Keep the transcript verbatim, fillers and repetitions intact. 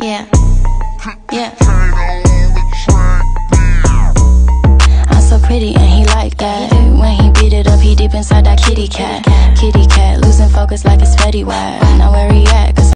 Yeah, yeah. I'm so pretty and he like that. When he beat it up, he deep inside that kitty cat. Kitty cat, losing focus like it's Fetty Wap. Now where he at?